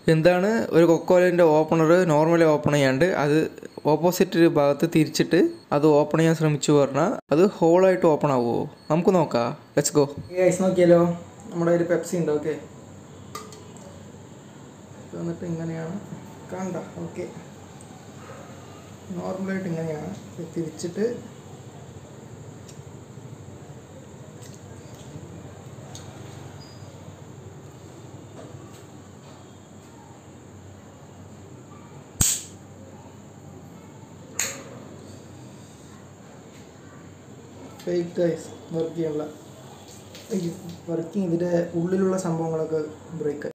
എന്താണ് ഒരു കൊക്കോലൻ്റെ opener normally open ചെയ്യാണ്ട് അത് ഓപ്പോസിറ്റ് ഭാഗത്ത് തിരിച്ചിട്ട് അത് ഓപ്പൺ ചെയ്യാൻ ശ്രമിച്ചു പറഞ്ഞാൽ അത് ഹോളായിട്ട് ഓപ്പൺ ആവുമോ? നമുക്ക് നോക്കാം. Let's go. ഗൈസ് നോക്കിയാലോ, നമ്മുടെ ഒരു പെപ്സി ഉണ്ട്. ഓക്കെ, എന്നിട്ട് ഇങ്ങനെയാണ് കണ്ട. ഓക്കെ, നോർമലായിട്ട് ഇങ്ങനെയാണ് തിരിച്ചിട്ട് ഫേക്ക് ഗൈസ്, വർക്ക് ചെയ്യണില്ല. വർക്കിംഗ് ഇതിൻ്റെ ഉള്ളിലുള്ള സംഭവങ്ങളൊക്കെ ബ്രേക്ക്.